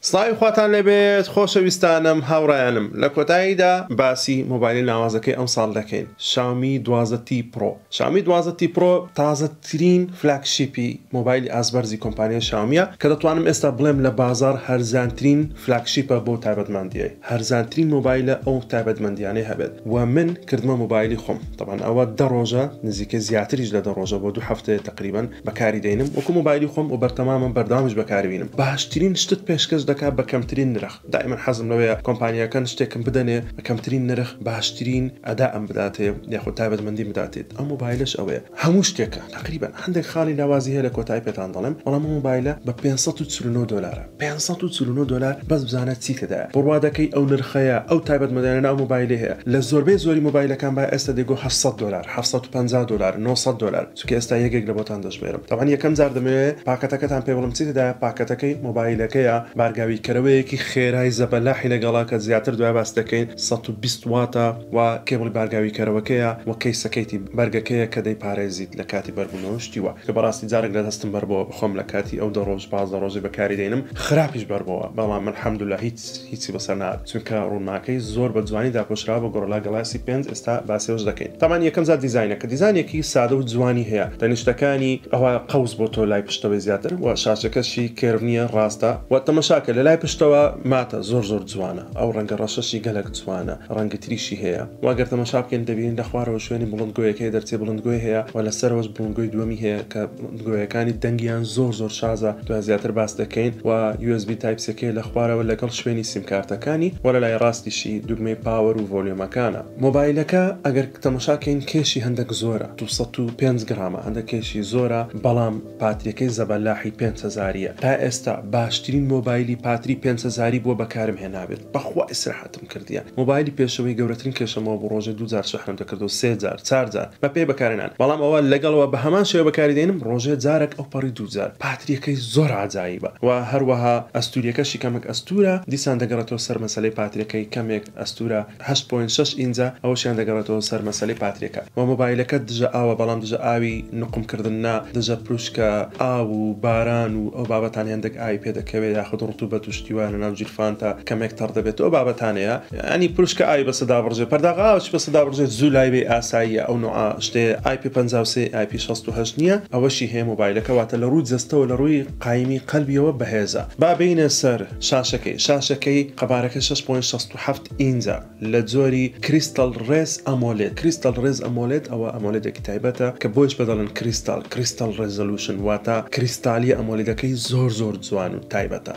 سڵاوی خواتان لەبێت خۆشەویستانم هاوڕایانم لە کۆتاییدا باسی مۆبایلی لاوازەکەی ئەم ساڵ دەکەین شاومی 12 پرۆ شاومی 12 پرۆ تازەترین فلاگشیپی مۆبایلی ئازبەرزی کۆمپانیای شاومیە کە دەتوانم ئێستا بڵێم لە بازار هەرزانترین فلاگشیپە بۆ تایبەتمەندیەی هەرزانترین مۆبایلە ئەو تایبەتمەندیانەی هەبێت و من کردمە مۆبایلی خۆم طبعاً ئەوە 10 ڕۆژە نزیکە زیاتریش لە 10 ڕۆژە بۆ 2 هەفتەیە تقریباً بەکاری دێنم وەکو مۆبایلی خۆم و بەردەوامم بەردەوامش بەکاربینم باشترین شتت پێشکەش دەکات بە کەمترین نرخ دائما حەزم لەوەیە کۆمپانیەکان شتێکم بدەنێ بە کەمترین نرخ باشترین ئەدا ئەم بداتێ یاخۆ تایبەتمەندی بداتێت ئەم مۆبایلش ئەوەیە هەموو شتێکە تقریبا هەندێک خاڵی لاوازی هەیە لە کۆتایی پێتان دەڵێم بەڵام مۆبایلە بە 549 دلار 549 دلار بەس بزانە چی تێدایە بڕوادەکەی ئەو نرخەیە ئەو تایبەتمەندیانە ئەو مۆبایلی هەیە لە زۆربەی زۆری مۆبایلەکان با ئێستا دەیگۆ 800 دلار 750 دلار 900 دلار چونکە ئێستا یەکێک لە بۆتان دەژمێرم طبعاً یەکەم جار دەمەوێت پاکەتەکەتان پێ بڵم چی تێدایە پاکەتەکەی مۆبایلەکەیە بارگاوی کەرەوەیەکی خێرای زەبەلاحی لەگەڵا کە زیاتر دوای باس دەکەین 120 واتە و کێبڵی بارگاوی کەرەوەکەیە و کەیسەکەیتی بەرگەکەیە کە دەی پارێزیت لە کاتی بەربوونەوە شتیوە کە بەڕاستی جارێک لە دەستم بەربەوە بخۆم لە کاتی ئەو 10 ڕۆژ 15 ڕۆژی بەکاری دێنم خراپیش بەربەوە بەڵام من الحەمدولله هیچی بەسەر نهات چونکە ڕوونماکەی زۆر بە جوانی داپۆشراوە بە گۆڕلا گەلاسی 5 ئێستا باسیەوەش دەکەین تامان یەکەم جار دیزاینەکە دیزاینێکی سادە و جوانی هەیە دانیشتەکانی ئەوە قەوس بۆ تۆ لای پشتەوەی زیاتر و شاشەکەشی کێرنیە ڕاستە و تەماشاکە لە لای پشتەوە ماتە زۆر جوانە ئەو ڕەنگە ڕەشەشی گەلک جوانە ڕەنگە تریشی هەیە واگەر تەماشا بکەین دەبینین لە خوارەوە شوێنی بڵندگۆیەکەی دەرچێ بڵندگۆی هەیە و لەسەرەوەش بڵندگۆی دووەمی هەیە کە بڵندگۆیەکانی دەنگیان زۆر شازە دوای زیاتر باس دەکەین و USB تایپسەکەی لە خوارەوە لەگەڵ شوێنی سیمکارتەکانی وە لە لای ڕاستیشی دوگمەی پاوەر و ڤۆلیۆمەکانە مۆبایلەکە ئەگەر تەماشاکەین کێشی هەندێک زۆرە 205 گرامە هەندێک کێشی زۆرە بەڵام پاتریەکەی زەبەلاحی 5000ە تا ئێستا باشترین مۆبایلی پاتری 5000 بۆ بەکارم هێنابێت بەخوا ئیسراحەتم کردیان مۆبایلی پێشەوەی گەورەترین کێشەمەوە بۆ ڕۆژە 2000 شەحنم دەکردەوە 3000 4000 بە پێی بەکارێنان بەڵام ئەوە لەگەڵەوە بە هەمان شێوە بەکاری دێنم ڕۆژێ جارێک ئەو پەڕی 2000 پاتریەکەی زۆر عجایبە و هەروەها ئەستوریەکەشی کەمێک ئەستورە دیسان دەگەڕێتەوە سەر مەسەلەی پاتریەکەی کەمێک ئەستورە 8.6 ئینجا ئەوەشیان دەگەڕێتەوە سەر مەسەلەی پاتریەکە و مۆبایلەکە دژە ئاوە بەڵام دژە ئاوی نقمکردن نا دژە پروشکە ئاو و باران و ئەو بابەتان هێندێک ئاوی پێ دەکەوێت یاخود ڕوتوبەت و شتیوان لە ناو جیرفانتە کەمێک تەڕ دەبێت ئەو بابەتانەیە ئەنی پروشکە ئاوی بەسەدا بڕژێ پەرداغاوش بەسەدا بڕژێت زوو لایبێ ئاساییە ئەو نوع شتێ IP53 IP68 نییە ئەوەشی هەیە مۆبایلەکە واتە لە ڕووی جەستەوە لە ڕووی قایمی قەلبیەوە بەهێزە با بینە سەر شاشەکەی قەبارەکە 6.67 ئینجا لە جۆری کریستال ڕێز ئەمۆلێت کریستال ڕێز ئەمۆلێت ئەوە ئەمۆلێتێکی تایبەتە کە بۆش بەدەڵن کریستال ڕێزەلوشن واتە کریستالی ئەمۆلێدەکەی زۆر جوان و تایبەتە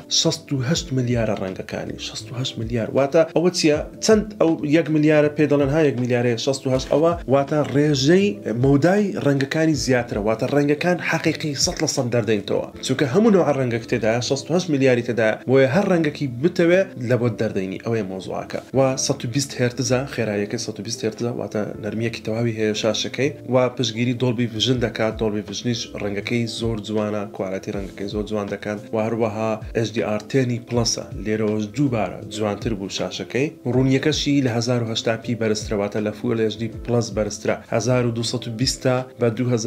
68 ملیارە ڕەنگەکانی 68 ملیار واتە ئەوە چییە چەند ئەو 1 ملیارە پێ دەڵێن ها 1 ملیارە 68 ئەوە واتە ڕێژەی مەودای ڕەنگەکانی زیاترە واتە ڕەنگەکان حەقیقی 100% دەردەینەوە چونکە هەموو نوع ڕەنگەک تێدایە 68 ملیاری تێدایە بۆیە هەر ڕەنگەکی بتەوێ لە بۆ دەردەینی ئەوەیە مۆزوعەکە و 120 هێرتزە خێراییەکەی 120 هێرتزە واتە نەرمیەکی تەواوی هەیە شاشەکەی و پشگیری دۆڵبی ڤیژن دەکات دۆڵبی ڤیژنیش ڕەنگەکەی زۆر جوانە کوالەتی ڕەنگەکەی زۆر جوان دەکات و هەروەها HDR10 پلسە لێرەوەش دووبارە جوانتر بوو شاشەکەی ڕوونیەکەشی لە 1080p بەرزترەواتە لە Full HD Plus بەرزترە 1220 بە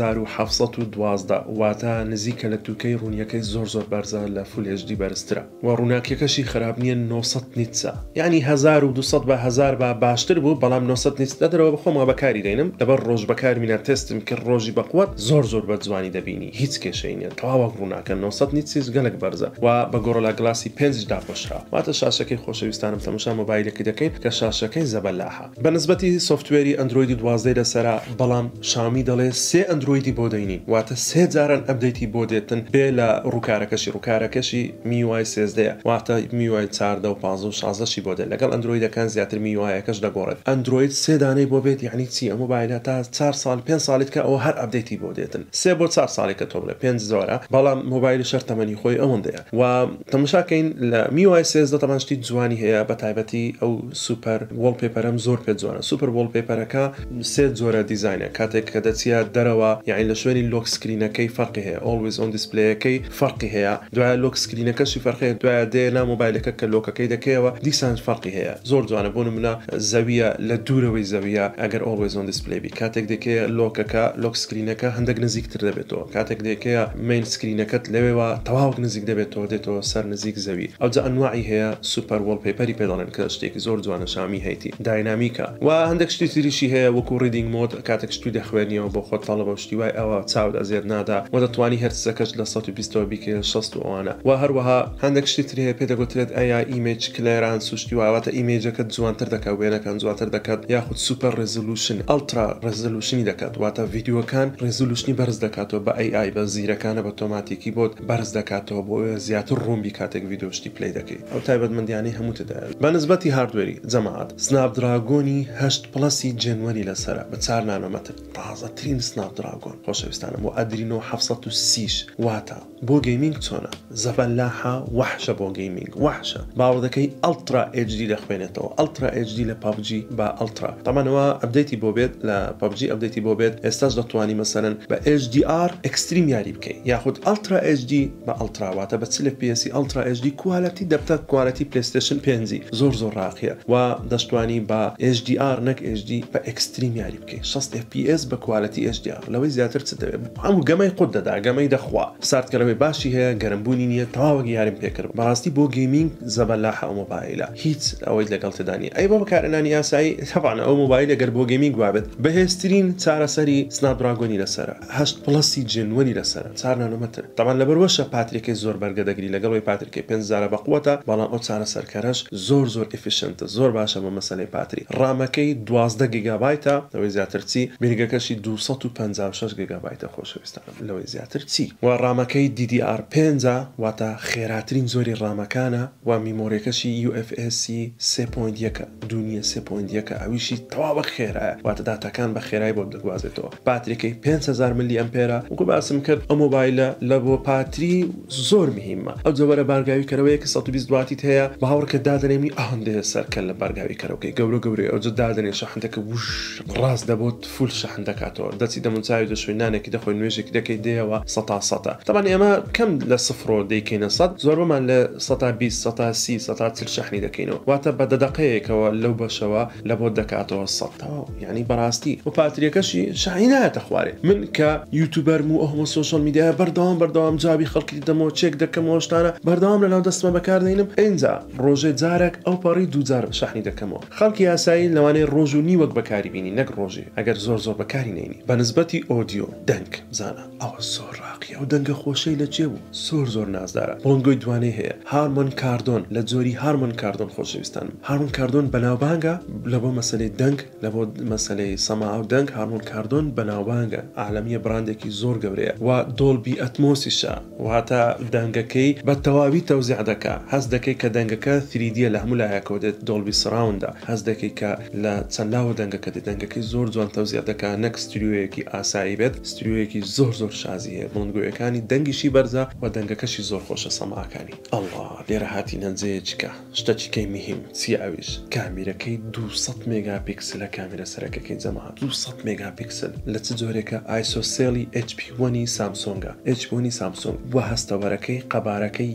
2712 واتە نزیکە لە تووکەی ڕوونیەکەی زۆر بەرزە لە Full HD بەرزترە و ڕووناکیەکەشی خراپ نییە 900 نیتسە یعنی 1200 بە 1000 بە باشتر بوو بەڵام 900 نیت دەدرەوە بخۆمەوە بەکاری دێنم لەبەر ڕۆژ بەکارمینە تستم کرد ڕۆژی بەقوت زۆر بە جوانی دەبینی هیچ کێشەی نیە تەواوە ڕووناکە 900 نیتسیش گەلک بەرزە و بە گۆڕلا گلاسی 5 داپۆشرا واتە شاشەکەی خۆشەویستانم تەماشا مۆبایلێکی دەکەین کە شاشەکەی زەبەلاحە بە نسبەتی سوفتوێری ئەندرویدی 12 لەسەرا بەڵام شامی دەڵێ 3 ئەندرویدی بۆ دەینین واتە 3 جاران ئەپدەیتی بۆ دێتن بێ لە ڕووکارەکەشی MIUI 13 واتە MIUI 14 و 15 و 16 بۆ دێت لەگەڵ ئەندرویدەکان زیاتر MIUI-ەکەش دەگۆڕێت ئەندروید 3 دانەی بۆ بێت یعنی چی ئەم مۆبایلە تا 4 ساڵ 5 ساڵیت کە ئەوە هەر ئەپدەیتی بۆ دێتن 3 بۆ 4 ساڵێکە تۆ بڵێ 5 زۆرە بەڵام مۆبایلی شەر تەمەنی خۆی ئەوەندەیە و تەماشاکەین لە MIUI 13 تەمان شتی جوانی هەیە بە تایبەتی ئەو سوپەر وۆڵپێپەرەم زۆر پێ جوانە سوپەر وۆڵپێپەرەکە 3 جۆرە دیزاینە کاتێک کە دەچیە دەرەوە یعنی لە شوێنی لۆک سکرینەکەی فەرقی هەیە always on دیسپلەیەکەی فەرقی هەیە دوای لۆک سکرینەکەشی فەرقی دوای دێنا مۆبایلەکە کە لۆکەکەی دەکەیەوە دیسان فەرقی هەیە زۆر جوانە بۆ نمونە زەویە لە دوورەوەی زەویە ئەگەر always on display بی کاتێک دەکەیە لۆکەکە لۆک سکرینەکە هەندێک نزیکتر دەبێتەوە کاتێک دەکەیە مین سکرینەکەت لەوێەوە تەواو نزیک دەبێتەوە دێتەوە سەر نزیک نزیک زەوی ئەو جا ئەنواعی هەیە سوپەر وەڵپێپەری پێ دەڵێن کە شتێکی زۆر جوانە شامی هەیتی داینامیکە و هەندێک شتی تریشی هەیە وەکو ڕیدینگ مۆد کاتێک شتی دەخوێنیەوە بۆ خۆت تەڵە بە شتی وای ئەوە چاود ئەزێر نادا و دەتوانی هەرچەکەش لە 120 بیکە 60 ئەوانە و هەروەها هەندێک شتی تر هەیە پێ دەگوترێت ئەیا ئیمێج کلێرانس و شتی واتە ئیمێجەکەت جوانتر دەکات وێنەکان جوانتر دەکات یاخود سوپەر ڕێزولوشن ئەڵترا ڕێزولوشنی دەکات واتە ڤیدیۆکان ڕێزولوشنی بەرز دەکاتەوە بە AI بە زیرەکانە بە تۆماتیکی بۆ بەرز دەکاتەوە بۆ زیاتر ڕوومبی کاتێک ڤیدیۆشتی پلی دەکەیت ئەو تایبەتمەندیانەی هەموو تدایە بە نسبەتی هاردوێری جەماعەت سنابدراگۆنی 8 پلەسی جنوەری لەسرە بە 4 نانۆمەتر تازەترین سنابدراگۆن خۆشەویستانم بۆ ئەدرینۆ 730 واتە بۆ گەیمینگ چۆنە زەبەلاحە وەحشە بۆ گەیمینگ وەحشە باوەڕدەکەی ئەڵترا HD دەخوێنێتەوە ئەڵترا HD لە PUBG بە ئەڵترا تەمانەوە ئەپدەیتی بۆ بێت لە PUBG ئەپدەیتی بۆ بێت ئێستاش دەتوانی مەسەرەن بە HDR ئەکستریم یاری بکەیت یاخود ئەڵترا HD بە ئەڵتراواتە بە چ لە PS ئەڵترا HD کوالەتی دەبتە کوالەتی پلیستیشن 5 زۆر ڕاقیە و دەشتوانی بە HDR نەک HD بە ئەکستریم یاری بکەیت 60 FPS بە کوالەتی HDR لەوەی زیاتر چ دەوێت هەموو گەمەی خۆت دەدا گەمەی دەخوا ساردکەرەوەی باشی هەیە گەرمبوونی نییە تەواوەگە یارم پێکرد بەڕاستی بۆ گەیمینگ زەبەلاحە ئەو مۆبایلە هیچ ئەوەی لەگەڵ تدانی ئەی بۆ بەکارهێنانی ئاسایی تەبانە ئەو مۆبایل ئەگەر بۆ گەیمینگ وابێت بەهێزترین چارەسەری سنابدراگۆنی لەسرە 8 پلەسی جنوەری لەسرە 4 نانۆمەتر تەمان لەبەرەوەشە پاتریەکەی زۆر بەرگەدەگری لەگەڵەوەی پاتریکەی 5000 بە قووەتە بەڵام ئەو چارەسەرکەرەش زۆر ئفیشنتە زۆر باشە بە مەسەلەی پاتری ڕامەکەی 12 گیگابایتە لەوەی زیاتر چی بریگەکەشی 256 گیگابایتە خۆشەویستانم لەوەی زیاتر چی و ڕامەکەی DDR5 واتە خێراترین زۆری ڕامەکانە و میمۆریەکەشی UFS 3.1 دنیا 3.1 ئەویشی تەواو بە خێرایە واتە داتاکان بە خێرایی بۆ دەگوازێتەوە پاتریکەی 5000 ملی ئەمپێرە وەکو باسم کرد ئەو مۆبایلە لە بۆ پاتری زۆر مهمە ئەو جەوەرە بارگاوی کەرەوەیەکە 120 دواتیت هەیە بە هاوڕکە دادەنێمی ئەهەندێ سەرکە لە بارگاوی کەرەوەکەی گەورە ئەو جە دادەنێ شەحنەکە وش ڕاست دەبۆت فول شەحن دەکاتەوە دەچی دەمونچاوی دەشوێنانێکی دەخۆی نوێژێکی دەکەی دێەوە 100 تەمان ئێمە کەم لە سفرۆ دەیکەینە 100 زۆر بەمان لە 120 130 140 شەحنی دەکەینەوە واتە بە دەدەقەیەکەوە لەو بەشەوە لە بۆ دەکاتەوە 100 یعنی بەڕاستی و پاتریەکەشی شاهینایەتە خوارێ من کە یوتیوبەرم و ئەومە سوشال میدیا بەردەوام جابی خەڵکی دەمەوە چێک دەکەمەوە شتانە بەردەوام لەناو دەستمە بەکاردێنم ئینجا ڕۆژێ جارێک ئەو پەڕی دوجار شەحنی دەکەمەوە خەڵکی یاسایی لەوانەیە ڕۆژ و نیوەک بەکاری بینی نەک ڕۆژێ ئەگەر زۆر بەکاری نینی بە نسبەتی ئۆدیۆ دەنگ بزانە ئەوە زۆر ڕاقیە و دەنگە خۆشەی لە چێ بوو زۆر نازدارە بڵنگۆی دوانەی هەیە هارمۆن کاردۆن لە جۆری هارمۆن کاردۆن خۆشەویستانم هارمۆن کاردۆن بەناوبانگە لە بۆ مەسەلەی دەنگ لە بۆ مەسەلەی سەما و دەنگ هارمۆن کاردۆن بەناوبانگە عالەمیە براندێکی زۆر گەورەیە و دۆڵبی ئەتمۆسیشە واتە دەنگەکەی بە تەواوی تەوزیع دەکا هەست دەکەی کە دەنگەکە 3D لە هەموو لایەکەوە دێت دۆڵبی سراوندا هەست دەکەی کە لە چەندلاوە دەنگەکە دەنگەکەی زۆر جوان تەوزیع دەکا نەک ستریۆیەکی ئاسایی بێت ستریۆیەکی زۆر شازی هەیە بڵندگویەکانی دەنگیشی بەرزە و دەنگەکەشی زۆر خۆشە سەماکانی ئەڵڵا لێرە هاتی نەنجەیەچکە شتەچیکەی مهم چی ئەویش کامیرەکەی 200 مێگاپیکسلە کامیرە سەرەکەکەی جەماعەت 200 مێگاپیکسل لە چ جۆرێکە ئایسۆسێلی HP1 سامسۆنگە HP1 سامسۆنگ بووە هەستەوەرەکەی قەبارەکەی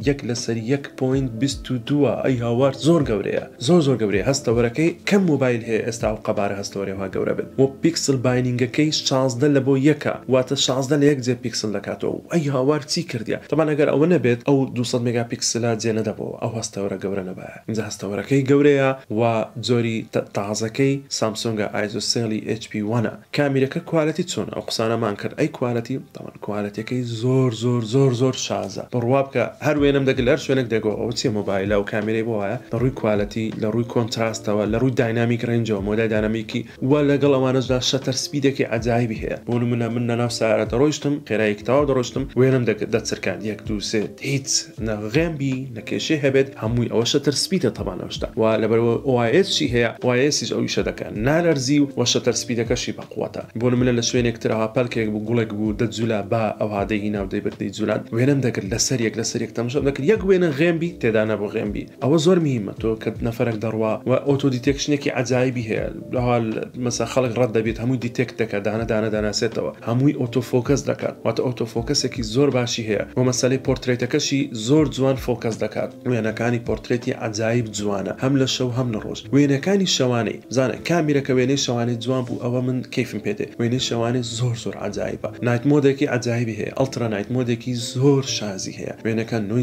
1/1.22 ئەی هاوار زۆر گەورەیە زۆر گەورەیە هەستەوەرەکەی کەم مۆبایل هەیە ئێستا و قەبارە هەستەوەرەوە گەورە بێت و پیکسل باینینگەکەی 16 لە بۆ یەکە واتە 16 لە یەک جێ پیکسل دەکاتەوە ئەی هاوار چی کردیا تەمان ئەگەر ئەوە نەبێت ئەو 200 مێگاپیکسلە جێ نەدەبەوە ئەو هەستەوەرە گەورە نەبایە اینجا هەستەوەرەکەی گەورەیە و جۆری تازەکەی سامسۆنگە ئایزۆسێلی HP1 کامیرەکە کوالەتی چۆن ئەو قسانەمان کرد ئەی کوالەتی تەمان کوالەتەکەی زۆر شازە بڕوا بکە هەر وێنم دەگەل هەر شوێنێک دەگۆ ئەو چی مۆبایلە و کامیرەی بۆ وایە لە ڕووی کوالەتی لە ڕووی کۆنتراستەوە لە ڕووی داینامیک ڕێنجەوە مۆدای داینامیکی وە لەگەڵ ئەوانەشدا شەتەر سپیدێکی عەجایبی هەیە بۆ نمونە من لەناو سارە دەڕۆیشتم خێرایەکی تەواو دەڕۆشتم وێنم دەچرکاند 1 2 3 هیچ نەغێمبی نەکێشێ هەبێت هەمووی ئەوە شەتەر سپیدە تەبانەوەشتا و لەبەرەوە OIS چی هەیە OISیش ئەویشە دەکەن نالەرزی و شەتەر سپیدەکەشی بەقووەتە بۆ نمونە لە شوێنێکترەوە پەلکێک بوو گوڵێک بوو دەجوولا با ئەو هادەی ناودەی بردەی جوولان وێنم دەگرت لەسەر یەک تەماشا دەکرد یەک وێنە غێمبی تێدا نەبوو غێمبی ئەوە زۆر میهمە تۆ کە نەفەرێک دەڕوا و ئۆتۆ دیتێکشنێکی عەجایبی هەیە لەحال مەسا خەڵک ڕەت دەبێت هەمووی دیتێکت دەکات دانە داناسێتەوە هەمووی ئۆتۆفۆکەس دەکات واتە ئۆتۆفۆکەسێکی زۆر باشی هەیە و مەسەلەی پۆرترێتەکەشی زۆر جوان فۆکەس دەکات وێنەکانی پۆرترێتی عەجایب جوانە هەم لە شەو هەم لە ڕۆژ وێنەکانی شەوانەی بزانە کامیرەکە وێنەی شەوانەی جوان بوو ئەوە من کەیفم پێدێ وێنەی شەوانەی زۆر عەجایبە نایت مۆدێکی عەجایبی هەیە ئەڵترا نایت مۆدێکی زۆر شازی هەیە وێنەکان نویزی کەمە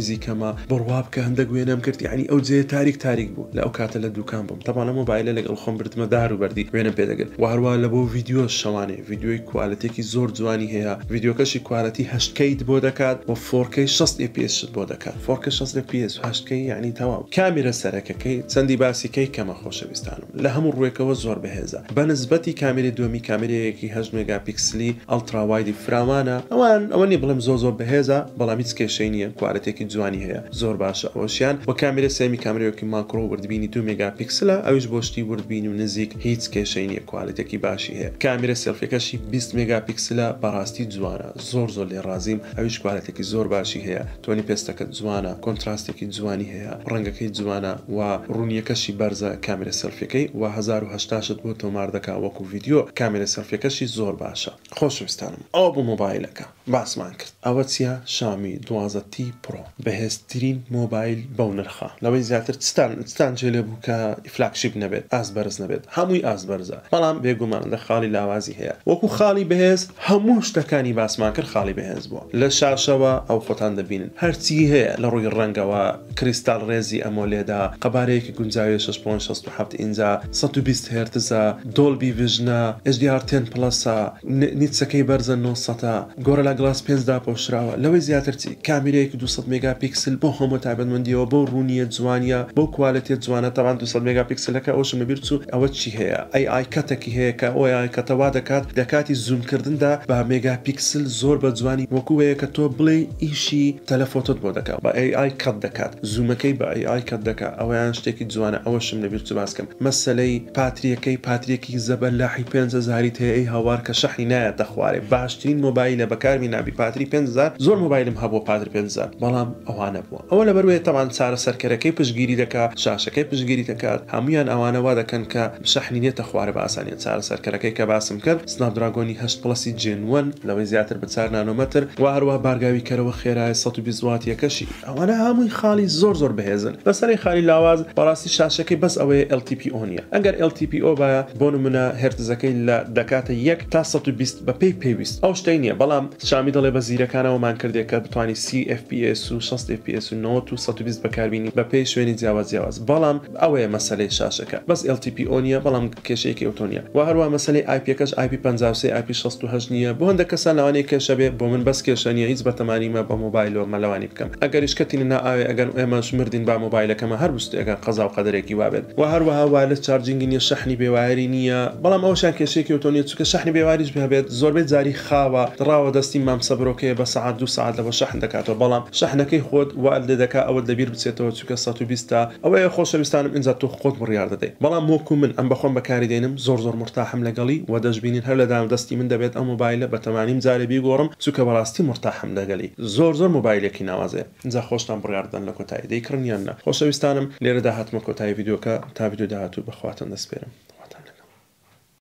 ئەمە بڕوا بکە هەندێک وێنەم کرد یعنی ئەو جێ تاریک بوو لە ئەو کاتە لە دوکان بووم تەبانە مۆبایلە لەگەڵ خۆم بردمە دار و بەردی وێنە پێدەگرت و هەروە لە بۆ ڤیدیۆ شەوانێ ڤیدیۆی کوالەتێکی زۆر جوانی هەیە ڤیدیۆکەشی کوالەتی 8K بۆ دەکات و 4K 60 FPS بۆ دەکات 4K 60 FPS 8K یعنی تەواو کامێرە سەرەکەکەی چەندی باسیکەی کەمە خۆشەویستانم لە هەموو ڕوێکەوە زۆر بەهێزە بەنسبەتی کامێرە دووەمی کامێرەیەکی 8 مێگاپیکسلی ئەڵترا وایدی فراوانە ئەوە نی بڵێم زۆر بەهێزە بەڵام هیچ کێشەی نییە کوالەتێکی جوانی هەیە زۆر باشە ئەوشیان بۆ کامێرە سێمی کامێرەیەکی ماکرۆ وردبینی 2 مێگاپیکسلە ئەوش بۆشتی وردبینی و نزیک هیچ کێشەی نییە کوالەتێکی باشی هەیە کامێرە سێلفیەکەشی 20 مێگاپیکسلە بەڕاستی جوانە زۆر لێ ڕازیم ئەوش کوالەتێکی زۆر باشی هەیە تۆنی پێستەکە جوانە کۆنتراستێکی جوانی هەیە ڕەنگەکەی جوانە و ڕوونیەکەشی بەرزە کامێرە سەلفیەکەی و 1080 بۆ تۆمار دەکا وەکو ڤیدیۆ کامێرە سەلفیەکەشی زۆر باشە خۆشەویستانم ئەو بۆ مۆبایلەکە باسمان کرد ئەوە چیە شامی 12T پرۆ بەهێزترین مۆبایل بەو نرخە لەوەی زیاتر ستان جێلێ بوو کە فلاگشیپ نەبێت ئاس بەرز نەبێت هەمووی ئاس بەرزە بەڵام بێگومان لە خاڵی لاوازی هەیە وەکو خاڵی بەهێز هەموو شتەکانی باسمان کرد خاڵی بەهێز بووە لە شاشەوە ئەو خۆتان دەبینن هەرچی هەیە لە ڕووی ڕەنگەوە کریستال ڕێزی ئەمۆلێدا قەبارەیەکی گونجاوی 6.67 ئینجا 120 هرتزە دۆلبی ڤیژنە HDR10 پلەسە نیچەکەی بەرزە 900 گۆرە لە گلاس 5 پۆشراوە لەوەی زیاترچی کامێرەیەکی 200 مێگاپیکسل بۆ هەموو تایبەتمەندیەوە بۆ ڕوونیە جوانیە بۆ کوالەتی جوانە تاوان 200 مێگاپیکسلەکە ئەوشم لەبیر چوو ئەوە چی هەیە AI کەتێکی هەیە کە ئەو کەتەوا دەکات کاتی زومکردندا بە مێگاپیکسل زۆر بە جوانی وەکوەیە کە تۆ بڵێ ئیشی تەلەفۆتت بۆ دەکات بە AI کەت دەکات زوومەکەی بە AI کەت دەکات ئەویان شتێکی جوانە ئەوەشم لەبیر چوو باسکەم مەسەلەی پاتریەکەی زەبەر لاحی 5000 هەیە هاوار کە شەحنی نایەت دەخوارێ باشترین مۆبایلە بەکارمی نابی پاتری 5000 زۆر مۆبایلم هەبوو پاتر 5000 بەڵام ئەوانە بووە ئەوە لەبەروێ تەمان چارە سەرکەرەکەی پشگیری دەکات شاشەکەی پشگیری دەکات هەمویان ئەوانەوە دەکەن کە شەحنی نێتە خوارە بە ئاسانیە چارە سەرکەرەکەی کە باسم کرد سنابدراگۆنی 8 پلسی جێن1 لەوەی زیاتر بە 4 نانۆمەتر و هەروە بارگاوی کەرەوە خێرای 120 واتیەکەشی ئەوانە هەمووی خاڵی زۆر بەهێزن بەسەری خالی لاواز بەڕاستی شاشەکەی بەس ئەوەیە LTPO نیە ئەگەر LTPO بە بۆ نمونە هرتزەکەی لە دەکاتە 1 تا 120 بە پێویست ئەو شتەی نییە بەڵام شامی دەڵێ بە زیرەکانەوەمان کردێک کە بتوانانی 30 FPS و 60 FPS و 90 و 120 بەکاربینی بە پێی شوێنی جیاواز بەڵام ئەوەیە مەسەلەی شاشەکە بەس LTPO نیە بەڵام کێشەیەکی ئۆتۆنیە و هەروە مەسەلەی IP-کەش IP53 IP68 نییە بۆ هەندێک کەسان لەوانەیە کێشە بێ بۆ من بەس کێشە نیە هیچ بەتەمانیمە بە مۆبایلەوە مەلەوانی بکەم ئەگەریش کەتینە نائاوێ ئەگەر ئێمەش مردین با مۆبایلەکەمە هەر بستێگە قەزا و قەدرێکی وابێت و هەروەها وایرلس چارجینگی نیە شەحنی بێواری نییە بەڵام ئەوشان کێشەیەکی ئۆتۆنیە چونکە شەحنی بێواریش بێت زۆربەی جاری خاوە ڕاوە دەستی مامسە بڕۆکەیە بە سەعات 2 ساعت لەوە شەحن دەکاتەوە بەڵام شەحنەکەی خۆت وال دەکات ئەوە دەبیر بچێتەوە چونکە 120 ئەوەیە خۆشەویستانم ئینجا تۆ خۆت بڕیار دەدەیت بەڵام وەکو من ئەم بەخۆم بەکاری دێنم زۆر مرتاحم لەگەڵی و دەشبینین هەر لەدام دەستی من دەبێت ئەم مۆبایلە بە تەمانیم جارێ بیگۆڕم چونکە بەڕاستی مرتاحم لەگەڵی زۆر مۆبایلێکی ناوازێ اینجا خۆشتان بڕیاردەن لە کۆتایی دەیکڕنیان نە خۆشەویستانم لێرەدا هاتمە کۆتایی ڤیدیۆکە تا ڤیدیۆ داهاتوو بەخواتن دەسپێرم